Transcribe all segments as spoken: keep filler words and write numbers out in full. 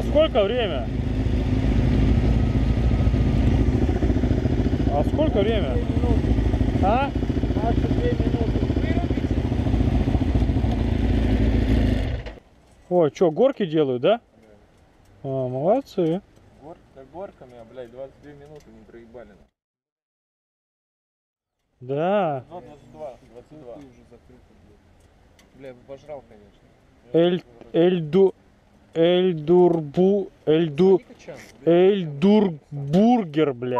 сколько время? А сколько время? А? двадцать две минуты. Вырубите. Ой, что, горки делают, да? Да. А, молодцы. Горка горками, а, блядь, двадцать две минуты мы проебали. Да. Ну, двадцать два, двадцать два. Ты уже закрыто, блядь. Бля, пожрал, конечно. Эль, эльду, эльдурбу, эльду, эльдурбургер, блядь.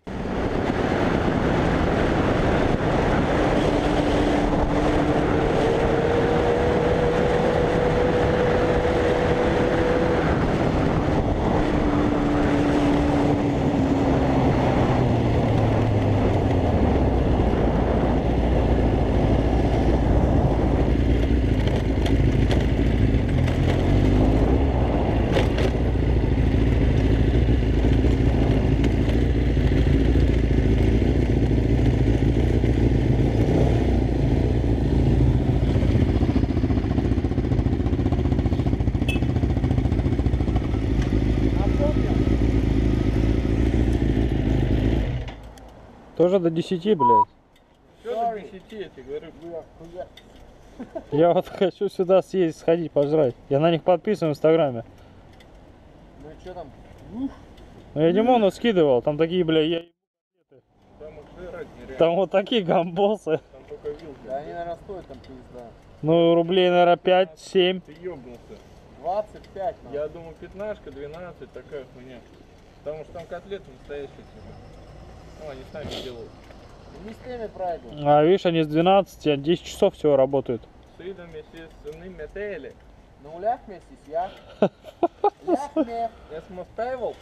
Тоже до десяти, блядь. Что до десяти, я тебе говорю, бля, Я вот хочу сюда съездить, сходить, пожрать. Я на них подписан в Инстаграме. ну и что там? Ух. Ну я Димону скидывал, там такие, бля, я... Там их жрать нереально. Там вот такие гамбосы. Там только вилки. Да они, наверное, стоят там пизда. Ну, рублей, наверное, пять-семь. Ты ёбнулся. двадцать пять, ну. Я думаю, пятнашка, двенадцать, такая хуйня. Потому что там котлеты настоящие типа. Ну, они сами делают. Не с теми правильно. А видишь, они с двенадцати, а десять часов всего работают. С видами сыны метели. На улях вместе с я. Ляхме. Я смоставил.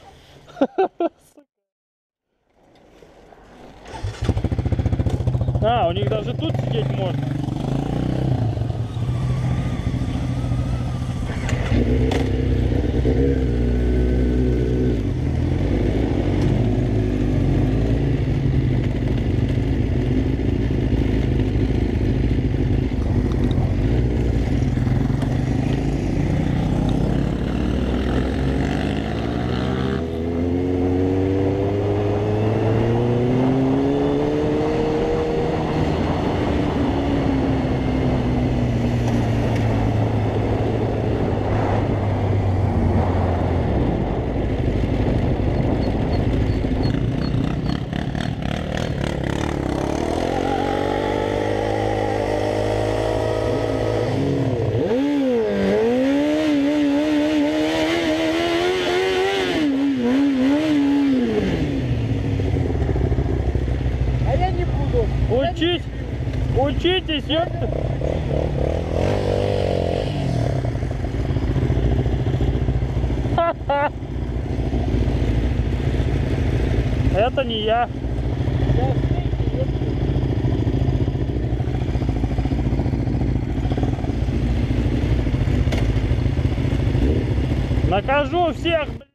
А, у них даже тут сидеть можно. Учить, учитесь, ёпта. Ха-ха. Это не я. Накажу всех, блядь.